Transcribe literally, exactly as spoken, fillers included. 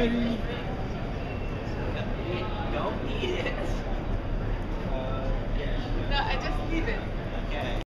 Ready? Don't eat it. Uh, No, I just leave it.